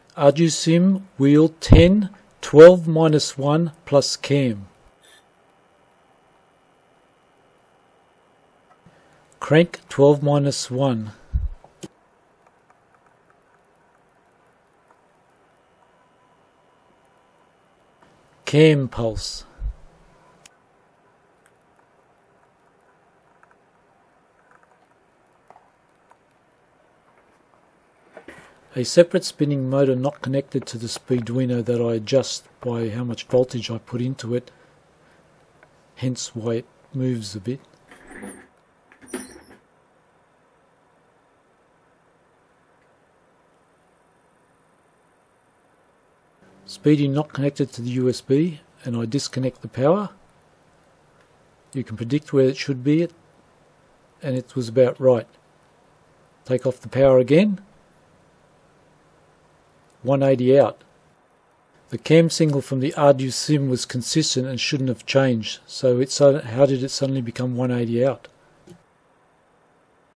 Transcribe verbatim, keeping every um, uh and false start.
Ardu-Stim wheel ten, twelve minus one plus cam. Crank twelve minus one. Cam pulse. A separate spinning motor not connected to the Speeduino that I adjust by how much voltage I put into it, hence why it moves a bit. Speedy not connected to the U S B, and I disconnect the power. You can predict where it should be, and it was about right. Take off the power again. one eighty out. The cam signal from the Ardu-Stim was consistent and shouldn't have changed, so it, how did it suddenly become one eighty out?